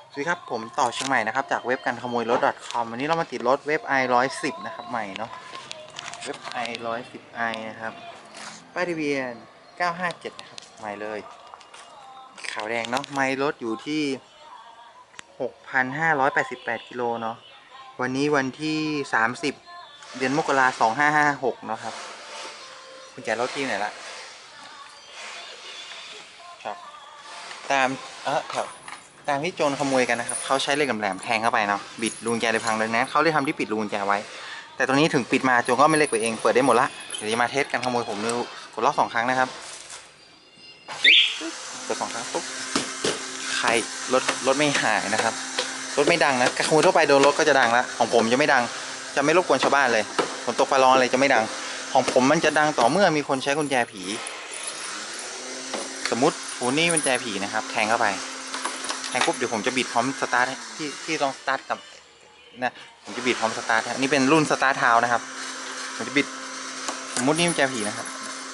สวัสดีครับผมต่อเชียงใหม่นะครับจากเว็บการขโมยรถ .com วันนี้เรามาติดรถเว็บ i110 นะครับใหม่เนาะเว็บ i110i นะครับป้ายทะเบียน957นะครับใหม่เลยขาวแดงเนาะไมล์รถอยู่ที่ 6,588 กิโลเนาะวันนี้วันที่30เดือนมกราคม2556เนาะครับคุณแจรถที่ไหนละครับตามครับตามที่โจรขโมยกันนะครับเขาใช้เหล็กแหลมๆแทงเข้าไปเนาะบิดรูกุญแจเลยพังเลยนะเขาเลยทำที่ปิดรูกุญแจไว้แต่ตรงนี้ถึงปิดมาโจรก็ไม่เล็กไปเองเปิดได้หมดละเดี๋ยวจะมาเทสกันขโมยผมดูกดล็อก2 ครั้งนะครับกด2 ครั้งปุ๊บใครรถไม่หายนะครับรถไม่ดังนะขโมยทั่วไปโดนรถก็จะดังละของผมจะไม่ดังจะไม่รบกวนชาวบ้านเลยฝนตกฟ้าร้องอะไรจะไม่ดังของผมมันจะดังต่อเมื่อมีคนใช้กุญแจผีสมมุติหูนี่กุญแจผีนะครับแทงเข้าไปแทงปุ๊บเดี๋ยวผมจะบิดพร้อมสตาร์ทที่ต้องสตาร์ทกับนะผมจะบิดพร้อมสตาร์ทนี่เป็นรุ่นสตาร์ทเท้านะครับผมจะบิดสมมุตินี่กุญแจผีนะครับ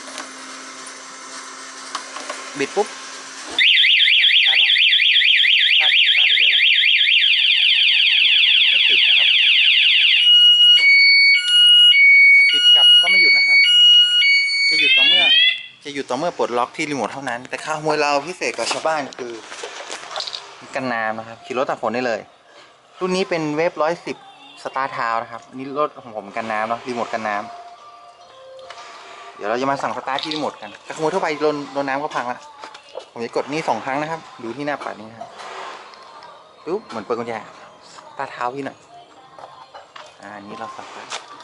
บิดปุ๊บสตาร์ทได้เยอะหรอไม่ติดนะครับบิดกลับก็ไม่หยุดนะครับจะหยุดต่อเมื่อปลดล็อกที่รีโมทเท่านั้นแต่ขโมยเราพิเศษกว่าชาวบ้านคือกันน้ำนะครับขี่รถตากฝนได้เลยรุ่นนี้เป็นเวฟ110สตาร์ทเท้านะครับนี่รถของผมกันน้ำเนาะรีโมทกันน้ำเดี๋ยวเราจะมาสั่งสตาร์ทที่รีโมทกันถ้าขโมยทั่วไปโดนน้ำก็พังละผมจะกดนี่2 ครั้งนะครับดูที่หน้าปัดนี้นะครับปุ๊บเหมือนเปิดกุญแจสตาร์ทเท้าพี่หน่อยอันนี้เราสั่ง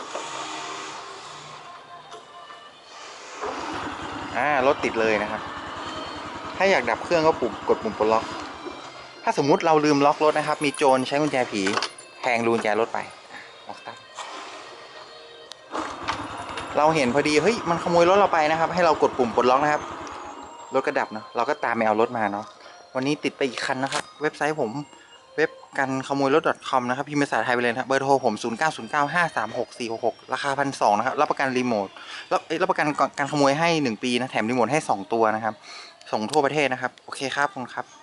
รถติดเลยนะครับถ้าอยากดับเครื่องก็กดปุ่มปลดล็อกถ้าสมมุติเราลืมล็อกรถนะครับมีโจรใช้กุญแจผีแทงรูกุญแจรถไปล็อกสตาร์ทเราเห็นพอดีเฮ้ยมันขโมยรถเราไปนะครับให้เรากดปุ่มปลดล็อกนะครับรถก็ดับเนาะเราก็ตามไปเอารถมาเนาะวันนี้ติดไปอีกคันนะครับเว็บไซต์ผมเว็บกันขโมยรถ .com นะครับพิมพ์ภาษาไทยไปเลยนะเบอร์โทรผม0909536466ราคา1,200นะครับรับประกันรีโมทรับประกันการขโมยให้1 ปีนะแถมรีโมทให้2 ตัวนะครับส่งทั่วประเทศนะครับโอเคครับขอบคุณครับ